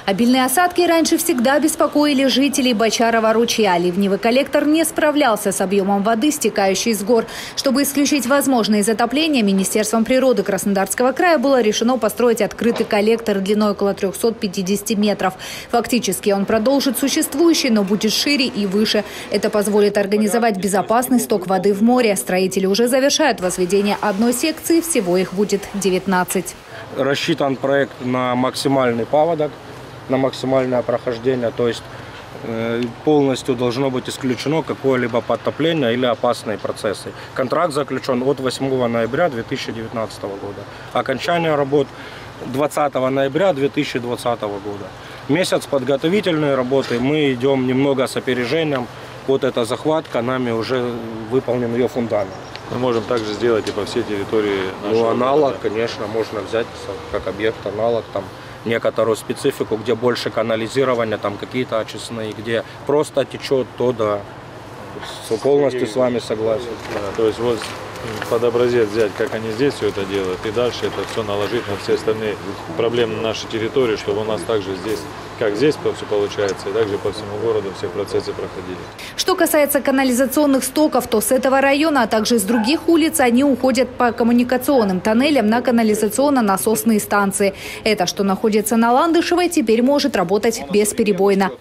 Обильные осадки раньше всегда беспокоили жителей Бочарова ручья. Ливневый коллектор не справлялся с объемом воды, стекающей с гор. Чтобы исключить возможные затопления, Министерством природы Краснодарского края было решено построить открытый коллектор длиной около 350 метров. Фактически он продолжит существующий, но будет шире и выше. Это позволит организовать безопасный сток воды в море. Строители уже завершают возведение одной секции, всего их будет 19. Рассчитан проект на максимальный паводок, на максимальное прохождение, то есть полностью должно быть исключено какое-либо подтопление или опасные процессы. Контракт заключен от 8 ноября 2019 года. Окончание работ 20 ноября 2020 года. Месяц подготовительной работы, мы идем немного с опережением. Вот эта захватка, нами уже выполнен ее фундамент. Мы можем также сделать и по всей территории нашего аналог, города. конечно, можно взять как объект аналог, там некоторую специфику, где больше канализирования, там какие-то очистные, где просто течет, то да. Полностью с вами согласен. Да, то есть вот под образец взять, как они здесь все это делают, и дальше это все наложить на все остальные проблемы на нашей территории, чтобы у нас также здесь, как здесь все получается, и также по всему городу все процессы проходили. Что касается канализационных стоков, то с этого района, а также с других улиц они уходят по коммуникационным тоннелям на канализационно-насосные станции. Это, что находится на Ландышевой, теперь может работать бесперебойно.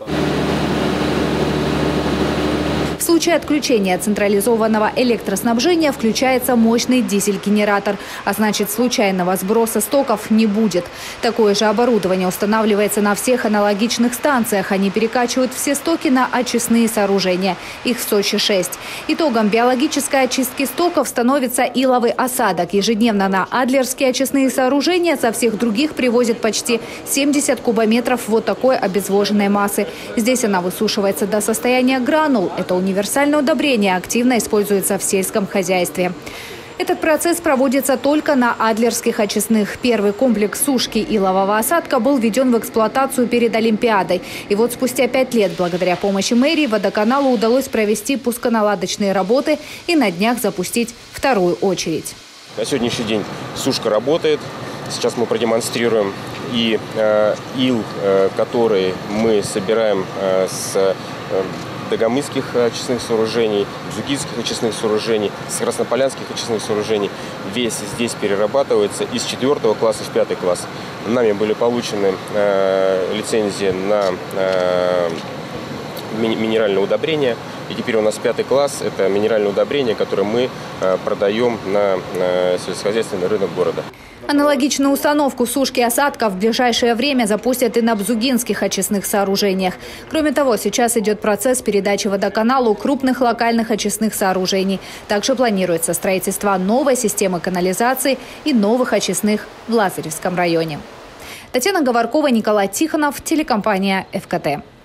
В случае отключения централизованного электроснабжения включается мощный дизель-генератор, а значит, случайного сброса стоков не будет. Такое же оборудование устанавливается на всех аналогичных станциях. Они перекачивают все стоки на очистные сооружения. Их в Сочи 6. Итогом биологической очистки стоков становится иловый осадок. Ежедневно на Адлерские очистные сооружения со всех других привозят почти 70 кубометров вот такой обезвоженной массы. Здесь она высушивается до состояния гранул. Это универсальное удобрение, активно используется в сельском хозяйстве. Этот процесс проводится только на Адлерских очистных. Первый комплекс сушки илового осадка был введен в эксплуатацию перед Олимпиадой. И вот спустя 5 лет, благодаря помощи мэрии, водоканалу удалось провести пусконаладочные работы и на днях запустить вторую очередь. На сегодняшний день сушка работает. Сейчас мы продемонстрируем и ил, который мы собираем с Дагомысских очистных сооружений, Бзукитских очистных сооружений, с Краснополянских очистных сооружений. Весь здесь перерабатывается из 4 класса в 5 класс. Нами были получены лицензии на минеральное удобрение. И теперь у нас 5 класс – это минеральное удобрение, которое мы продаем на сельскохозяйственный рынок города. Аналогичную установку сушки осадков в ближайшее время запустят и на бзугинских очистных сооружениях. Кроме того, сейчас идет процесс передачи водоканалу крупных локальных очистных сооружений. Также планируется строительство новой системы канализации и новых очистных в Лазаревском районе. Татьяна Говоркова, Николай Тихонов, телекомпания ФКТ.